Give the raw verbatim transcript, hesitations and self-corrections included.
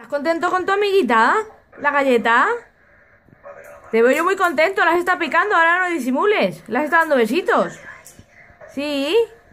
¿Estás contento con tu amiguita? ¿La galleta? Te veo yo muy contento, las está picando, ahora no disimules. Las está dando besitos. ¿Sí?